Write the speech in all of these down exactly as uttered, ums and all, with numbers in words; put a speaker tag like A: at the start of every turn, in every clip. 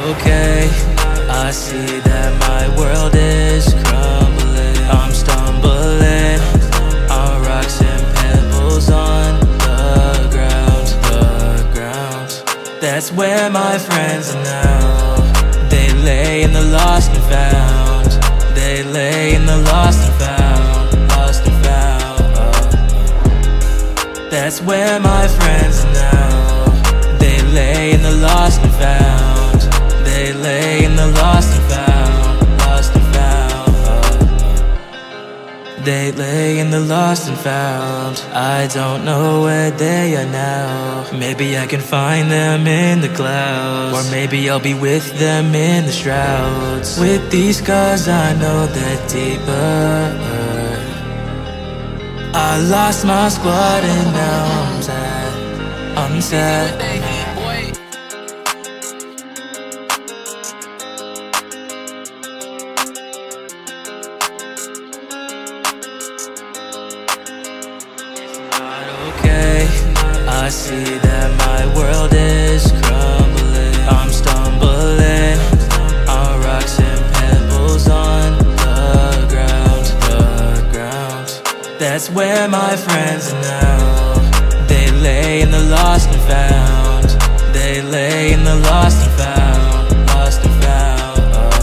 A: okay. I see that my world is crumbling. I'm stumbling on rocks and pebbles on the ground, the ground. That's where my friends are now. They lay in the lost and found. They lay in the lost and found, lost and found. Oh. That's where my friends are now. They lay in the lost and found. They lay in the lost and found, lost and found. Oh. They lay in the lost and found. I don't know where they are now. Maybe I can find them in the clouds, or maybe I'll be with them in the shrouds. With these scars I know they're deeper. I lost my squad and now I'm sad, I'm sad. Okay, I see that my world is crumbling. I'm stumbling on rocks and pebbles on the ground, the ground. That's where my friends are now. They lay in the lost and found. They lay in the lost and found, lost and found.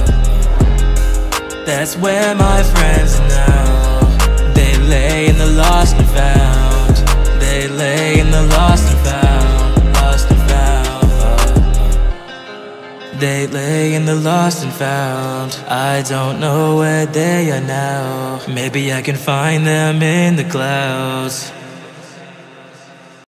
A: Oh. That's where my friends are now. They lay in the lost and found. They lay in the lost and found, lost and found. Oh. They lay in the lost and found. I don't know where they are now. Maybe I can find them in the clouds.